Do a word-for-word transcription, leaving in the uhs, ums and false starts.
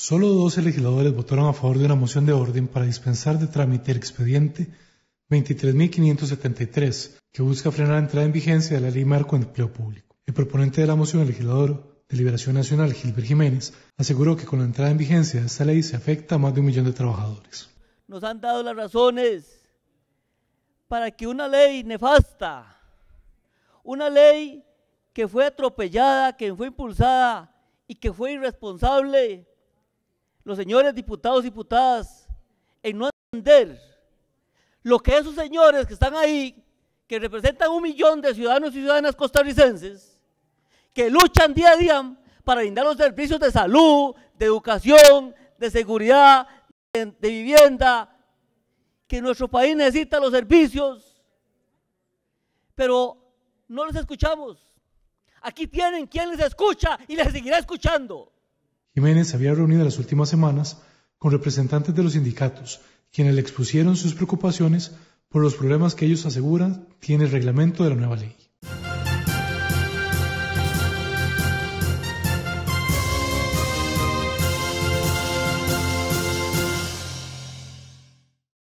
Solo doce legisladores votaron a favor de una moción de orden para dispensar de trámite el expediente veintitrés mil quinientos setenta y tres, que busca frenar la entrada en vigencia de la Ley Marco de Empleo Público. El proponente de la moción, el legislador de Liberación Nacional, Gilbert Jiménez, aseguró que con la entrada en vigencia de esta ley se afecta a más de un millón de trabajadores. Nos han dado las razones para que una ley nefasta, una ley que fue atropellada, que fue impulsada y que fue irresponsable, los señores diputados y diputadas, en no entender lo que esos señores que están ahí, que representan un millón de ciudadanos y ciudadanas costarricenses, que luchan día a día para brindar los servicios de salud, de educación, de seguridad, de, de vivienda, que nuestro país necesita los servicios, pero no les escuchamos. Aquí tienen quien les escucha y les seguirá escuchando. Jiménez se había reunido en las últimas semanas con representantes de los sindicatos, quienes le expusieron sus preocupaciones por los problemas que ellos aseguran tiene el reglamento de la nueva ley.